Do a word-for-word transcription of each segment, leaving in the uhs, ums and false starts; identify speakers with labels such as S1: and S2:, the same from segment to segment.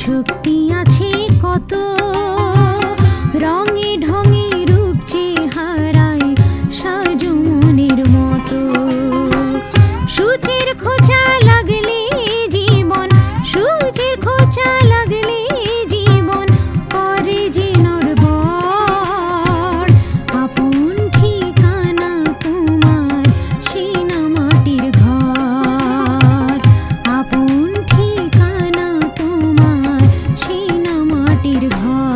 S1: শক্তি আছে কত, রঙে ঢঙে রূপ চেহারায় সাজু মনের মতো। সূচের খোঁচা লাগলে জীবন, সূচের খোঁচা লাগলে জীবন করে যে নড়বড়। আপন ঠিকানা তোমার সিনা মাটির ঘর, আপন ঠিকানা তোমার সিনা মাটির ঘর।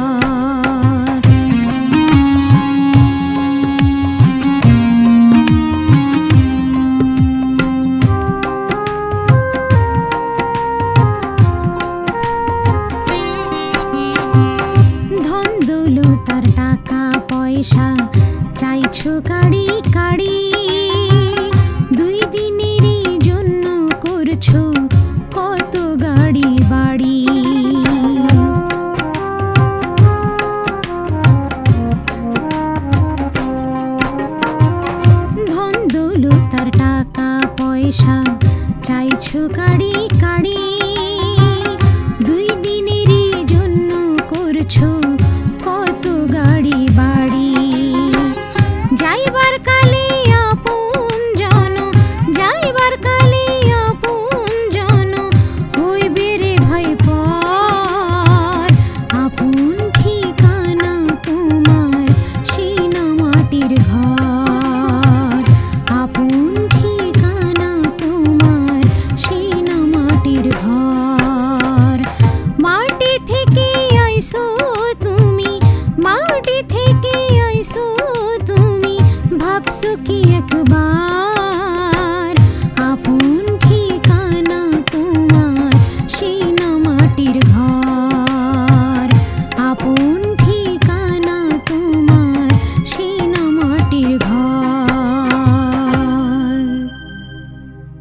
S1: ধন দৌলত আর টাকা পয়সা চাইছো কাড়ি কাড়ি,